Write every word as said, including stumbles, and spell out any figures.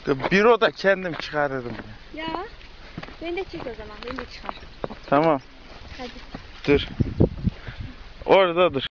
Bir oda kendim çıkarırım. Ya. Ben de çek o zaman. Ben de çıkar. Tamam. Hadi. Dur. Orada dur.